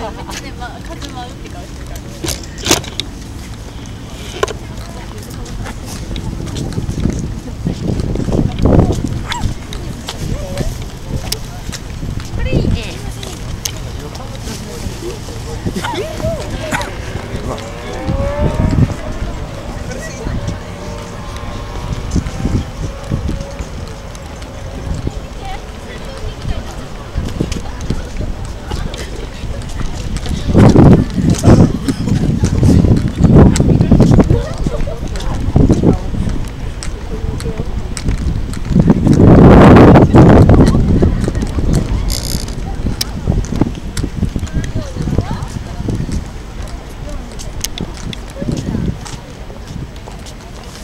ね、まあ、数舞うって顔してるから。これいいね。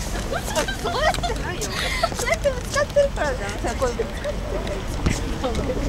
そうやってぶつかってるからじゃん。こういうぶつかってるから。